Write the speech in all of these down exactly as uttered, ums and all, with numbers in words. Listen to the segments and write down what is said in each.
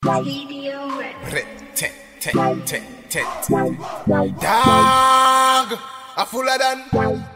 Dog, a fuller than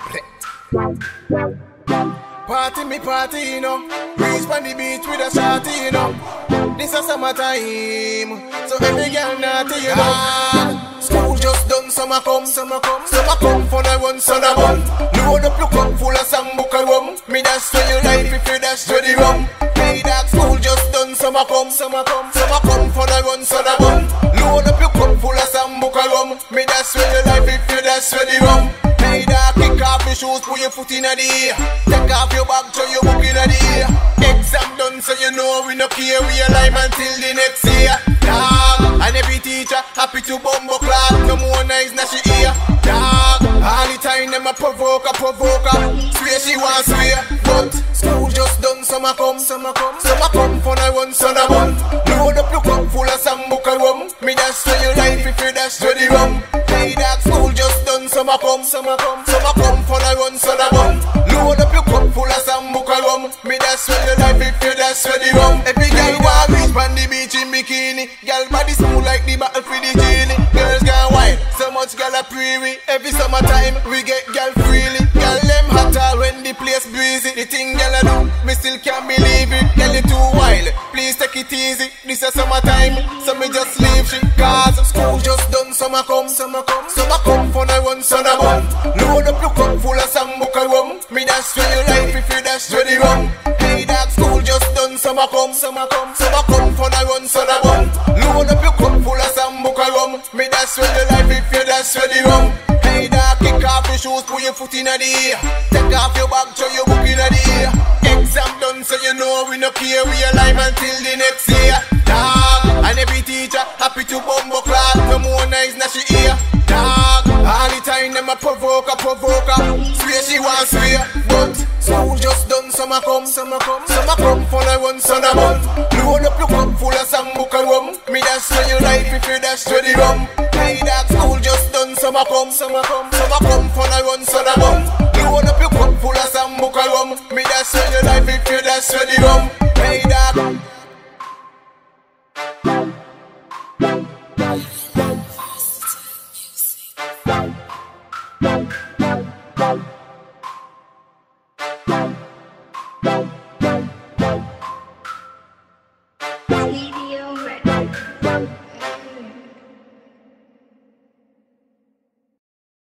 party me party, you know. Breeze on the beach with a shawty, you know. This a summertime, so every girl naughty, you know. School just done, summer come, summer come, summer come for the one son of bun. Load up your cup full of some book of rum. Me dash to your life if you dash to the rum. Hey dog, school just done, summer come, summer come, summer come for the one son of bun. Load up your cup full of some book of rum. Me dash to your life if you dash to the rum. Hey dog, kick off your shoes, put your foot in the air. Take off your bag, throw your book in the air. Exam done, so you know we no care. We alive until the next year. Dog, and every teacher happy to bumbo class. No more nice, now she here. Dog, all the time them a provoke, a provoke. Swear she wants swear, but school just done. Summer come, summer come, summer come for the one son of bun. Load up your cup full of some book of rum. Me dash to your life if you dash to the rum. Hey dog, school just done. Summer come, summer come, summer come for the one son of bun. Load up your cup full of some book of rum. Me dash to your life if you dash to the rum. Every girl want reach on the beach in bikini. Girl body smooth like the battle for the genie. Girls gone wild, so much girl a pre-we. Every summertime we get girl freely. Girl them hotter when the place breezy. The thing girl a do, me still can't believe it. Girl you too wild, please take it easy. This is summertime, so me just leave she. Cause school just done. Summer come, summer come, summer come for the one son of bun. Load up your cup full of some book of rum. Me dash to your life if you dash to the rum. Hey dog, school just done. Summer come, summer come, summer come for the one son of bun. Load up your cup full of some book of rum. Me dash to your life if you dash to the rum. Hey dog, kick off your shoes, put your foot in the air. Take off your bag, throw your book in the air. Exam done, so you know we no care. We alive until the next year. Dog, and every teacher happy to bumbo class. No more nice, now she here. Dog, all the time them a provoke, a provoke. Swear she wants swear, but school just done. Summer come, summer come, summer come for the one son of bun. Load up your cup full of some book of rum. Me dash to your life if you dash to the rum. Hey dog, school just done. Summer come, summer come, summer come for the one son of bun. Load up your cup full of some book of rum. Me dash to your life if you dash to the rum. Hey dog.